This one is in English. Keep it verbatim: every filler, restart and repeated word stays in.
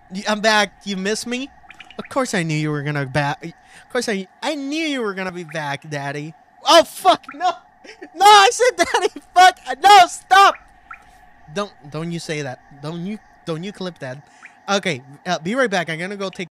Y- I'm back. You miss me? Of course I knew you were gonna back. Of course I I knew you were gonna be back, Daddy. Oh fuck no, no! I said Daddy. Fuck no! Stop! Don't don't you say that? Don't you don't you clip that? Okay, uh, be right back. I'm gonna go take.